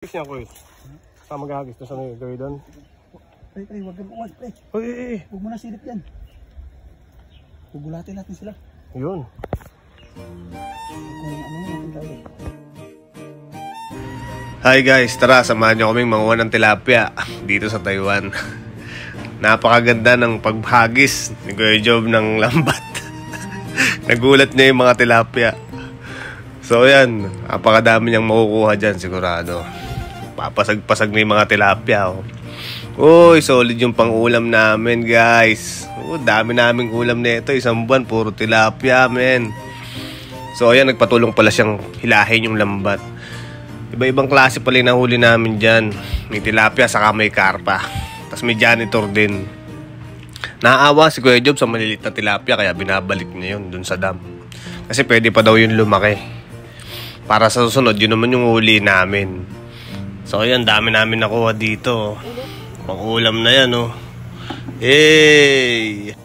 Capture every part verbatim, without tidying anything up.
maghahagis niya, Koy. Saan maghahagis? Doon sa may gawin doon? Pre, pre, huwag kang uwan, pre. Uy, uy, uy. Huwag mo na silip yan. Gugulatin natin sila. Yun. Kung ano yun natin gawin. Hi guys, tara samahan nyo kaming manguha ng tilapia dito sa Taiwan. Napakaganda ng paghagis ni Kuya Job ng lambat. Nagulat niya yung mga tilapia. So yan, napakadami niyang makukuha dyan sigurado. Papasag-pasag na yung mga tilapia. Oh. Uy, solid yung pang-ulam namin guys. Oh, dami naming ulam nito, isang buwan puro tilapia men. So ayan, nagpatulong pala siyang hilahin yung lambat. Iba-ibang klase pala yung nahuli namin dyan. May tilapia saka may karpa. Tapos may janitor din. Naaawa si Kuya Job sa maliliit na tilapia kaya binabalik niya yun dun sa dam. Kasi pwede pa daw yun lumaki. Para sa susunod, yun naman yung huli namin. So ayan, dami namin nakuha dito. Pang-ulam na yan oh. Hey!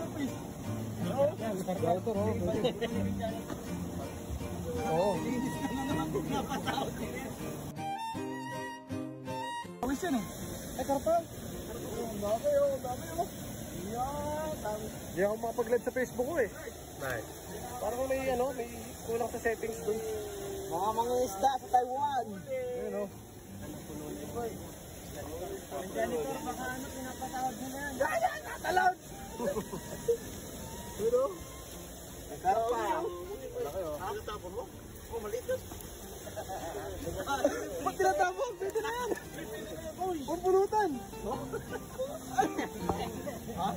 Ay, karpa. Ang dami oh, ang dami oh. Hindi ako makapag-live sa Facebook ko eh. Nice. Parang may ano, may kulang sa settings dun. Mga mga isda sa Taiwan. Ayun oh. Ang janitor, baka ano, pinapatawad nila yan. Yan, yan, natalawad! Pero, ang karpa. Laki oh. Ha? Tinatapon mo? Oh, maliit yun. Ba't tinatapon? Pwede na yan. Huwag pulutan. Ha?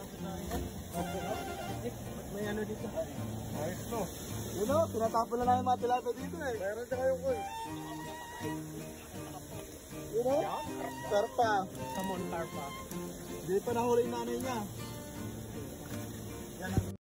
May ano dito. Ayos no. Yun o, tinatapon na namin mga tilapia dito eh. Meron siya kayo ko eh. Yun o, karpa. Samon karpa. Hindi pa nahuli yung nanay niya.